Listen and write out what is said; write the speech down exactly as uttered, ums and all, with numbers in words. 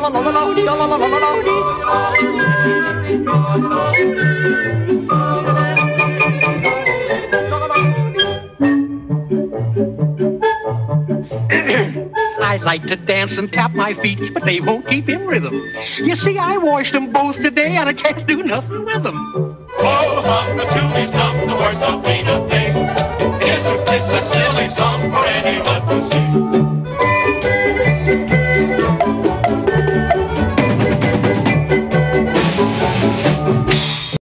I'd like to dance and tap my feet, but they won't keep in rhythm. You see, I washed them both today, and I can't do nothing with them. Oh, hum the tunes,